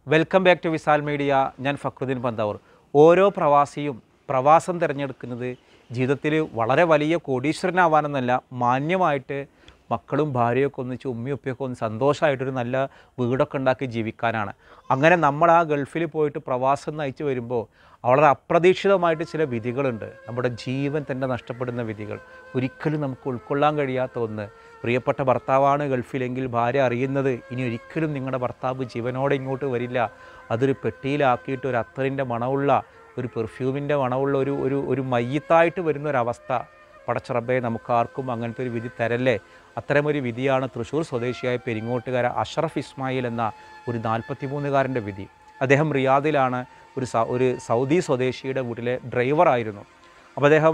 Welcome back to Visal media. ഞാൻ ഫക്രുദ്ദീൻ പന്താവൂർ. ഓരോ പ്രവാസിയും പ്രവാസം തിരഞ്ഞെടുക്കുന്നത് ജീവിതത്തിൽ വളരെ വലിയ കോടീശ്വരനാവാനെന്നല്ല, മാന്യമായിട്ട് മക്കളും ഭാര്യയൊക്കെ ഒന്നിച്ച് ഉമ്മയൊക്കെ ഒന്ന് സന്തോഷമായിട്ടൊരു നല്ല വീടൊക്കെ ഉണ്ടാക്കി ജീവിക്കാനാണ്. അങ്ങനെ നമ്മൾ ആ ഗൾഫിൽ പോയിട്ട് പ്രവാസം നയിച്ച് വരുമ്പോൾ വളരെ അപ്രതീക്ഷിതമായിട്ട് ചില വിധികളുണ്ട്. നമ്മുടെ ജീവൻ തന്നെ നഷ്ടപ്പെടുന്ന വിധികൾ, ഒരിക്കലും നമുക്ക് ഉൾക്കൊള്ളാൻ കഴിയാത്ത ഒന്ന്. പ്രിയപ്പെട്ട ഭർത്താവാണ് ഗൾഫിലെങ്കിൽ ഭാര്യ അറിയുന്നത് ഇനി ഒരിക്കലും നിങ്ങളുടെ ഭർത്താവ് ജീവനോടെ ഇങ്ങോട്ട് വരില്ല. അതൊരു പെട്ടിയിലാക്കിയിട്ട് ഒരു അത്തറിൻ്റെ മണമുള്ള, ഒരു പെർഫ്യൂമിൻ്റെ മണമുള്ള ഒരു മയ്യത്തായിട്ട് വരുന്നൊരവസ്ഥ. പടച്ചറബ്ബേ, നമുക്കാർക്കും അങ്ങനത്തെ ഒരു വിധി തരല്ലേ. അത്തരമൊരു വിധിയാണ് തൃശ്ശൂർ സ്വദേശിയായ പെരിങ്ങോട്ടുകാര അഷ്റഫ് ഇസ്മായിൽ എന്ന ഒരു 43-കാരൻ്റെ വിധി. അദ്ദേഹം റിയാദിലാണ് ഒരു സൗദി സ്വദേശിയുടെ വീട്ടിലെ ഡ്രൈവറായിരുന്നു. അപ്പോൾ അദ്ദേഹം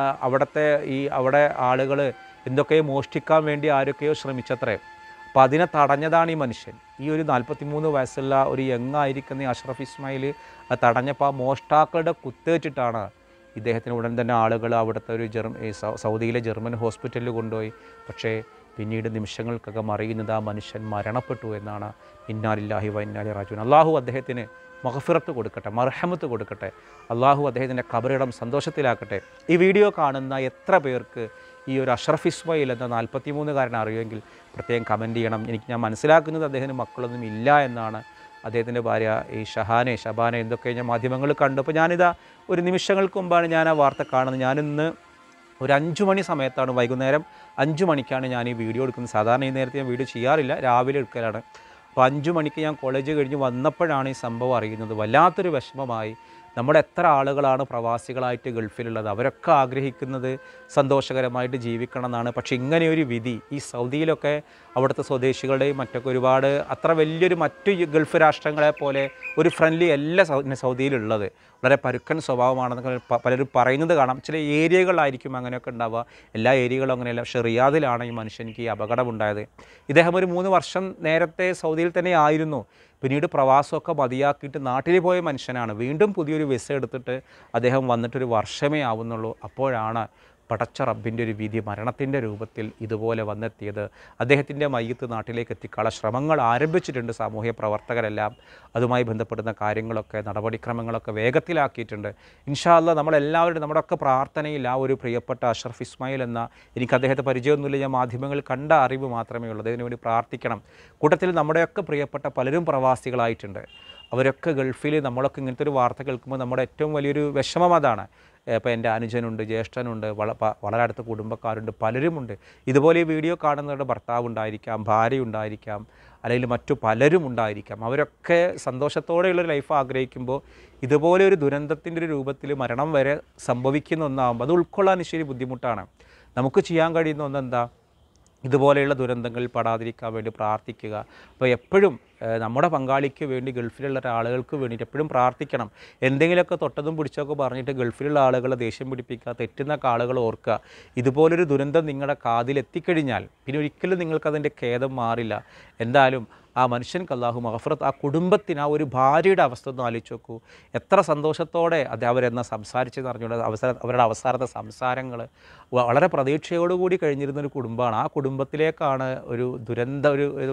അവിടെ ആളുകൾ എന്തൊക്കെയോ മോഷ്ടിക്കാൻ വേണ്ടി ആരൊക്കെയോ ശ്രമിച്ചത്രേ. അപ്പോൾ അതിനെ തടഞ്ഞതാണ് ഈ മനുഷ്യൻ. ഈ ഒരു 43 വയസ്സുള്ള ഒരു യങ്ങായിരിക്കുന്ന അഷ്റഫ് ഇസ്മായിൽ തടഞ്ഞപ്പോൾ ആ മോഷ്ടാക്കളുടെ കുത്തേറ്റിട്ടാണ് ഇദ്ദേഹത്തിന് ഉടൻ തന്നെ ആളുകൾ അവിടുത്തെ സൗദിയിലെ ജർമ്മൻ ഹോസ്പിറ്റലിൽ കൊണ്ടുപോയി. പക്ഷേ പിന്നീട് നിമിഷങ്ങൾക്കകം അറിയുന്നത് ആ മനുഷ്യൻ മരണപ്പെട്ടു എന്നാണ്. ഇന്നാ ലില്ലാഹി വ ഇന്നാ ഇലൈഹി റാജിഊൻ. അള്ളാഹു അദ്ദേഹത്തിന് മഗ്ഫിറത്ത് കൊടുക്കട്ടെ, മർഹമത്ത് കൊടുക്കട്ടെ. അള്ളാഹു അദ്ദേഹത്തിൻ്റെ ഖബറിടം സന്തോഷത്തിലാക്കട്ടെ. ഈ വീഡിയോ കാണുന്ന എത്ര പേർക്ക് ഈ ഒരു അഷ്റഫ് ഇസ്മായിൽ എന്ന 43-കാരനെ അറിയുമെങ്കിൽ പ്രത്യേകം കമൻറ്റ് ചെയ്യണം. ഞാൻ മനസ്സിലാക്കുന്നത് അദ്ദേഹത്തിന് മക്കളൊന്നും ഇല്ല എന്നാണ്. അദ്ദേഹത്തിൻ്റെ ഭാര്യ ഈ ഷബാന എന്തൊക്കെ ഞാൻ മാധ്യമങ്ങളിൽ കണ്ടു. അപ്പോൾ ഞാനിതാ ഒരു നിമിഷങ്ങൾക്ക് മുമ്പാണ് ഞാൻ ആ വാർത്ത കാണുന്നത്. ഞാനിന്ന് ഒരു 5 മണി സമയത്താണ്, വൈകുന്നേരം 5 മണിക്കാണ് ഞാൻ ഈ വീഡിയോ എടുക്കുന്നത്. സാധാരണ ഈ നേരത്തെ ഞാൻ വീഡിയോ ചെയ്യാറില്ല, രാവിലെ എടുക്കലാണ്. അപ്പോൾ 5 മണിക്ക് ഞാൻ കോളേജ് കഴിഞ്ഞ് വന്നപ്പോഴാണ് ഈ സംഭവം അറിയുന്നത്. വല്ലാത്തൊരു വിഷമമായി. നമ്മുടെ എത്ര ആളുകളാണ് പ്രവാസികളായിട്ട് ഗൾഫിലുള്ളത്, അവരൊക്കെ ആഗ്രഹിക്കുന്നത് സന്തോഷകരമായിട്ട് ജീവിക്കണം എന്നാണ്. പക്ഷേ ഇങ്ങനെയൊരു വിധി ഈ സൗദിയിലൊക്കെ അവിടുത്തെ സ്വദേശികളുടെയും മറ്റൊക്കെ ഒരുപാട് അത്ര വലിയൊരു മറ്റു ഗൾഫ് രാഷ്ട്രങ്ങളെ പോലെ ഒരു ഫ്രണ്ട്ലി അല്ല സൗദിയിലുള്ളത്. വളരെ പരുക്കൻ സ്വഭാവമാണെന്നൊക്കെ പലരും പറയുന്നത് കാണാം. ചില ഏരിയകളായിരിക്കും അങ്ങനെയൊക്കെ ഉണ്ടാവുക, എല്ലാ ഏരിയകളും അങ്ങനെയല്ല. പക്ഷേ റിയാദിലാണ് ഈ മനുഷ്യനിക്ക് ഈ അപകടമുണ്ടായത്. ഇദ്ദേഹം ഒരു 3 വർഷം നേരത്തെ സൗദിയിൽ തന്നെ ആയിരുന്നു. പിന്നീട് പ്രവാസമൊക്കെ മതിയാക്കിയിട്ട് നാട്ടിൽ പോയ മനുഷ്യനാണ്. വീണ്ടും പുതിയൊരു വിസ എടുത്തിട്ട് അദ്ദേഹം വന്നിട്ടൊരു വർഷമേ ആവുന്നുള്ളൂ. അപ്പോഴാണ് പടച്ച റബ്ബിൻ്റെ ഒരു വിധി മരണത്തിൻ്റെ രൂപത്തിൽ ഇതുപോലെ വന്നെത്തിയത്. അദ്ദേഹത്തിൻ്റെ മയ്യത്ത് നാട്ടിലേക്ക് എത്തിക്കാനുള്ള ശ്രമങ്ങൾ ആരംഭിച്ചിട്ടുണ്ട് സാമൂഹ്യ പ്രവർത്തകരെല്ലാം. അതുമായി ബന്ധപ്പെടുന്ന കാര്യങ്ങളൊക്കെ, നടപടിക്രമങ്ങളൊക്കെ വേഗത്തിലാക്കിയിട്ടുണ്ട്. ഇൻഷാ അല്ലാഹ് നമ്മളെല്ലാവരും നമ്മുടെയൊക്കെ പ്രാർത്ഥനയിൽ ആ ഒരു പ്രിയപ്പെട്ട അഷ്റഫ് ഇസ്മായിൽ എന്ന, എനിക്ക് അദ്ദേഹത്തെ പരിചയമൊന്നുമില്ല, ഞാൻ മാധ്യമങ്ങളിൽ കണ്ട അറിവ് മാത്രമേ ഉള്ളൂ, അതിനു വേണ്ടി പ്രാർത്ഥിക്കണം. കൂട്ടത്തിൽ നമ്മുടെയൊക്കെ പ്രിയപ്പെട്ട പലരും പ്രവാസികളായിട്ടുണ്ട്. അവരൊക്കെ ഗൾഫിൽ, നമ്മളൊക്കെ ഇങ്ങനത്തെ ഒരു വാർത്ത കേൾക്കുമ്പോൾ നമ്മുടെ ഏറ്റവും വലിയൊരു വിഷമം അതാണ്. ഇപ്പോൾ എൻ്റെ അനുജനുണ്ട്, ജ്യേഷ്ഠനുണ്ട്, വളരെ അടുത്ത കുടുംബക്കാരുണ്ട്, പലരുമുണ്ട്. ഇതുപോലെ ഈ വീഡിയോ കാണുന്നവരുടെ ഭർത്താവ് ഉണ്ടായിരിക്കാം, ഭാര്യ ഉണ്ടായിരിക്കാം, അല്ലെങ്കിൽ മറ്റു പലരും ഉണ്ടായിരിക്കാം. അവരൊക്കെ സന്തോഷത്തോടെയുള്ളൊരു ലൈഫ് ആഗ്രഹിക്കുമ്പോൾ ഇതുപോലെ ഒരു ദുരന്തത്തിൻ്റെ ഒരു രൂപത്തിൽ മരണം വരെ സംഭവിക്കുന്ന ഒന്നാകുമ്പോൾ അത് ഉൾക്കൊള്ളാൻ ഇച്ചിരി ബുദ്ധിമുട്ടാണ്. നമുക്ക് ചെയ്യാൻ കഴിയുന്ന ഒന്നെന്താ, ഇതുപോലെയുള്ള ദുരന്തങ്ങളിൽ പെടാതിരിക്കാൻ വേണ്ടി പ്രാർത്ഥിക്കുക. അപ്പോൾ എപ്പോഴും നമ്മുടെ പങ്കാളിക്ക് വേണ്ടി, ഗൾഫിലുള്ള ആളുകൾക്ക് വേണ്ടിയിട്ട് എപ്പോഴും പ്രാർത്ഥിക്കണം. എന്തെങ്കിലുമൊക്കെ തൊട്ടതും പിടിച്ചൊക്കെ പറഞ്ഞിട്ട് ഗൾഫിലുള്ള ആളുകളെ ദേഷ്യം പിടിപ്പിക്കുക, തെറ്റുന്ന ആളുകൾ ഓർക്കുക. ഇതുപോലൊരു ദുരന്തം നിങ്ങളുടെ കാതിലെത്തിക്കഴിഞ്ഞാൽ പിന്നെ ഒരിക്കലും നിങ്ങൾക്കതിൻ്റെ ഖേദം മാറില്ല. എന്തായാലും ആ മനുഷ്യൻക്ക് അല്ലാഹു മഗ്ഫിറത്ത്, ആ കുടുംബത്തിന്, ആ ഒരു ഭാര്യയുടെ അവസ്ഥ ഒന്ന് ആലോചിച്ച് നോക്കൂ. എത്ര സന്തോഷത്തോടെ അവരെന്നാ സംസാരിച്ചെന്ന് അറിഞ്ഞുകൊണ്ട് അവരുടെ അവസാനത്തെ സംസാരങ്ങൾ വളരെ പ്രതീക്ഷയോടുകൂടി കഴിഞ്ഞിരുന്നൊരു കുടുംബമാണ്. ആ കുടുംബത്തിലേക്കാണ് ഒരു ദുരന്ത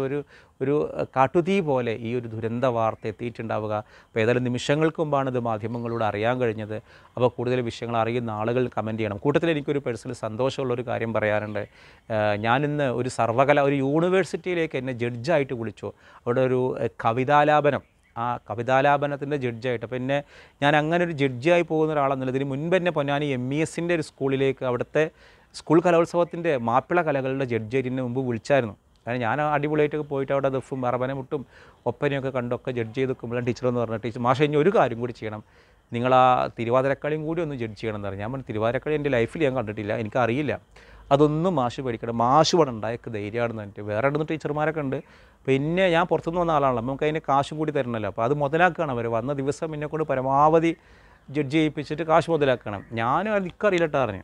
ഒരു കാട്ടുതീ പോലെ ഈ ഒരു ദുരന്ത വാർത്ത എത്തിയിട്ടുണ്ടാവുക. അപ്പോൾ ഏതായാലും നിമിഷങ്ങൾക്ക് മുമ്പാണ് ഇത് മാധ്യമങ്ങളോട് അറിയാൻ കഴിഞ്ഞത്. അപ്പോൾ കൂടുതൽ വിഷയങ്ങൾ അറിയുന്ന ആളുകൾ കമൻറ്റ് ചെയ്യണം. കൂട്ടത്തിൽ എനിക്കൊരു പേഴ്സണൽ സന്തോഷമുള്ളൊരു കാര്യം പറയാനുണ്ട്. ഞാനിന്ന് ഒരു യൂണിവേഴ്സിറ്റിയിലേക്ക് എന്നെ ജഡ്ജായിട്ട് വിളിച്ചു. അവിടെ ഒരു കവിതാലാപനം, ആ കവിതാലാപനത്തിൻ്റെ ജഡ്ജായിട്ട്. അപ്പോൾ ഞാൻ അങ്ങനെ ഒരു ജഡ്ജിയായി പോകുന്ന ഒരാളെന്നുള്ളത്, ഇതിന് മുൻപ് എന്നെ പൊന്നാനി MESൻ്റെ ഒരു സ്കൂളിലേക്ക്, അവിടുത്തെ സ്കൂൾ കലോത്സവത്തിൻ്റെ മാപ്പിള കലകളുടെ ജഡ്ജിയായിട്ട് എന്നെ മുമ്പ് വിളിച്ചായിരുന്നു. കാരണം ഞാൻ അടിപൊളിയായിട്ടൊക്കെ പോയിട്ട് അവിടെ ദഫും അറബനമുട്ടും ഒപ്പനയൊക്കെ കണ്ടൊക്കെ ജഡ്ജ് ചെയ്ത് നിൽക്കുമ്പോഴാണ് ടീച്ചറെന്ന് പറഞ്ഞ, ടീച്ചർ മാഷെ ഇനി ഒരു കാര്യം കൂടി ചെയ്യണം, നിങ്ങൾ ആ തിരുവാതിരക്കളിയും കൂടി ഒന്ന് ജഡ്ജ് ചെയ്യണം എന്ന് പറഞ്ഞു. ഞാൻ പറഞ്ഞു തിരുവാതിരക്കളി എൻ്റെ ലൈഫിൽ ഞാൻ കണ്ടിട്ടില്ല, എനിക്കറിയില്ല, അതൊന്നും മാഷ് പഠിക്കണം, മാഷ് ഇവിടെ ഉണ്ടായൊക്കെ ധൈര്യമാണെന്ന് പറഞ്ഞിട്ട്. വേറെ ഇടുന്ന ടീച്ചർമാരൊക്കെ ഉണ്ട്. പിന്നെ ഞാൻ പുറത്തുനിന്ന് വന്ന ആളാണല്ലോ, നമുക്ക് അതിന് കാശും കൂടി തരണമല്ലോ. അപ്പോൾ അത് മുതലാക്കുകയാണ് അവർ. വന്ന ദിവസം എന്നെക്കൊണ്ട് പരമാവധി ജഡ്ജ് ചെയ്യിപ്പിച്ചിട്ട് കാശ് മുതലാക്കണം. എനിക്കറിയില്ലട്ടോ പറഞ്ഞു.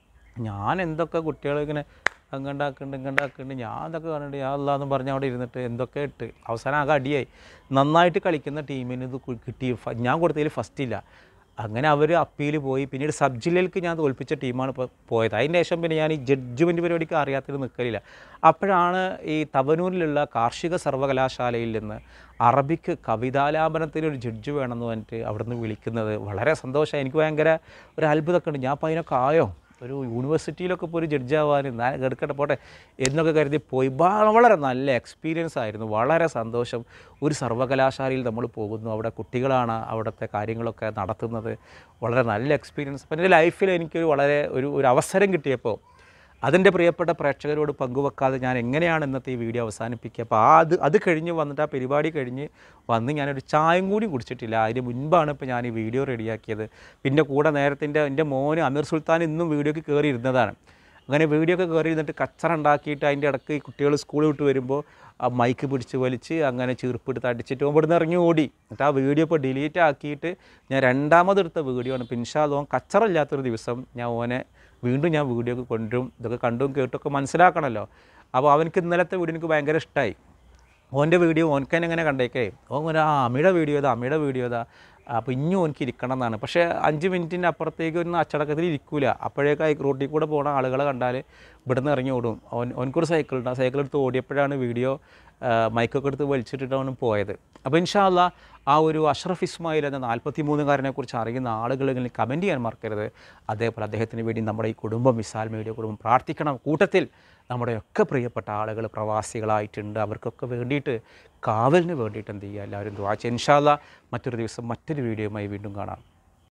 ഞാൻ എന്തൊക്കെ കുട്ടികളിങ്ങനെ ഇങ്ങണ്ടാക്കുന്നുണ്ട്, ഞാൻ അതൊക്കെ കണ്ടിട്ട് ഞാൻ അല്ലാന്നും പറഞ്ഞ് അവിടെ ഇരുന്നിട്ട് എന്തൊക്കെ ഇട്ട് അവസാനം ആകെ അടിയായി. നന്നായിട്ട് കളിക്കുന്ന ടീമിന് ഇത് കിട്ടി. ഞാൻ കൊടുത്തതിൽ ഫസ്റ്റില്ല. അങ്ങനെ അവർ അപ്പീൽ പോയി. പിന്നീട് സബ് ജില്ലയിലേക്ക് ഞാൻ തോൽപ്പിച്ച ടീമാണ് ഇപ്പോൾ പോയത്. അതിന് ശേഷം പിന്നെ ഞാൻ ഈ ജഡ്ജ്മെൻറ്റ് പരിപാടിക്ക് അറിയാത്തത് നിൽക്കലില്ല. അപ്പോഴാണ് ഈ തവനൂരിലുള്ള കാർഷിക സർവകലാശാലയിൽ നിന്ന് അറബിക്ക് കവിതാലാപനത്തിനൊരു ജഡ്ജ് വേണമെന്ന് പറഞ്ഞിട്ട് അവിടുന്ന് വിളിക്കുന്നത്. വളരെ സന്തോഷമായി. എനിക്ക് ഭയങ്കര ഒരു അത്ഭുതമൊക്കെ ഉണ്ട്. ഞാൻ അപ്പോൾ അതിനൊക്കെ ആയോ, ഒരു യൂണിവേഴ്സിറ്റിയിലൊക്കെ ഇപ്പോൾ ഒരു ജഡ്ജാവാൻ ഞാൻ എടുക്കട്ടെ പോട്ടെ എന്നൊക്കെ കരുതി പോയി. വളരെ നല്ല എക്സ്പീരിയൻസ് ആയിരുന്നു. വളരെ സന്തോഷം. ഒരു സർവകലാശാലയിൽ നമ്മൾ പോകുന്നു, അവിടെ കുട്ടികളാണ് അവിടുത്തെ കാര്യങ്ങളൊക്കെ നടത്തുന്നത്. വളരെ നല്ല എക്സ്പീരിയൻസ്. അപ്പോൾ എൻ്റെ ലൈഫിൽ എനിക്കൊരു വളരെ ഒരു അവസരം കിട്ടിയപ്പോൾ അതിൻ്റെ പ്രിയപ്പെട്ട പ്രേക്ഷകരോട് പങ്കുവെക്കാതെ ഞാൻ എങ്ങനെയാണ് ഇന്നത്തെ ഈ വീഡിയോ അവസാനിപ്പിക്കുക. അപ്പോൾ അത് കഴിഞ്ഞ് വന്നിട്ട് ആ പരിപാടി കഴിഞ്ഞ് വന്ന് ഞാനൊരു ചായയും കൂടി കുടിച്ചിട്ടില്ല. അതിന് മുൻപാണ് ഇപ്പോൾ ഞാൻ ഈ വീഡിയോ റെഡിയാക്കിയത്. പിന്നെ കൂടെ നേരത്തെ എൻ്റെ മോന് അമീർ സുൽത്താൻ ഇന്നും വീഡിയോക്ക് കയറി ഇരുന്നതാണ്. അങ്ങനെ വീഡിയോ ഒക്കെ കയറി ഇരുന്നിട്ട് കച്ചറ ഉണ്ടാക്കിയിട്ട് അതിൻ്റെ ഇടയ്ക്ക് ഈ കുട്ടികൾ സ്കൂളിൽ വിട്ട് വരുമ്പോൾ ആ മൈക്ക് പിടിച്ച് വലിച്ച് അങ്ങനെ ചീർപ്പിട്ട് അടിച്ചിട്ട് ഇവിടുന്ന് ഇറങ്ങി ഓടി. എന്നിട്ട് ആ വീഡിയോ ഇപ്പോൾ ഡിലീറ്റ് ആക്കിയിട്ട് ഞാൻ രണ്ടാമതെടുത്ത വീഡിയോ ആണ്. ഇൻഷാ അല്ലാഹ് കച്ചറ ഇല്ലാത്തൊരു ദിവസം ഞാൻ വീണ്ടും വീഡിയോ ഒക്കെ കൊണ്ടുവരും. ഇതൊക്കെ കണ്ടും കേട്ടൊക്കെ മനസ്സിലാക്കണമല്ലോ. അപ്പോൾ അവനക്ക് ഇന്നലത്തെ വീഡിയോ എനിക്ക് ഭയങ്കര ഇഷ്ടമായി. ഓൻ്റെ വീഡിയോ ഓനക്കന്നെ എങ്ങനെ കണ്ടേക്കേ, ഓൻ അമ്മയുടെ വീഡിയോ ഇതാ. അപ്പോൾ ഇനിയും ഓനക്ക് ഇരിക്കണം എന്നാണ്. പക്ഷേ 5 മിനിറ്റിൻ്റെ അപ്പുറത്തേക്ക് ഒന്നും അച്ചടക്കത്തിൽ ഇരിക്കില്ല. അപ്പോഴേക്കായി റോട്ടിൽ കൂടെ പോകുന്ന ആളുകളെ കണ്ടാൽ ഇവിടുന്ന് ഇറങ്ങി ഓടും. ഓനക്കൊരു സൈക്കിളുണ്ട്. ആ സൈക്കിളെടുത്ത് ഓടിയപ്പോഴാണ് വീഡിയോ മൈക്കൊക്കെ എടുത്ത് വലിച്ചിട്ടിട്ടാണ് പോയത്. അപ്പോൾ ഇൻഷാ അല്ലാഹ് ആ ഒരു അഷ്റഫ് ഇസ്മായിൽ എന്ന 43-കാരനെക്കുറിച്ച് അറിയുന്ന ആളുകളെങ്കിലും കമൻറ്റ് ചെയ്യാൻ മറക്കരുത്. അതേപോലെ അദ്ദേഹത്തിന് വേണ്ടി നമ്മുടെ ഈ കുടുംബം, വിസാൽ മീഡിയ കുടുംബം പ്രാർത്ഥിക്കണം. കൂട്ടത്തിൽ നമ്മുടെയൊക്കെ പ്രിയപ്പെട്ട ആളുകൾ പ്രവാസികളായിട്ടുണ്ട്. അവർക്കൊക്കെ വേണ്ടിയിട്ട് കാവലിന് വേണ്ടിയിട്ട് എന്ത് ചെയ്യുക, എല്ലാവരും ദുആ ചെയ്യുക. ഇൻഷാ അല്ലാഹ് മറ്റൊരു ദിവസം മറ്റൊരു വീഡിയോയുമായി വീണ്ടും കാണാം.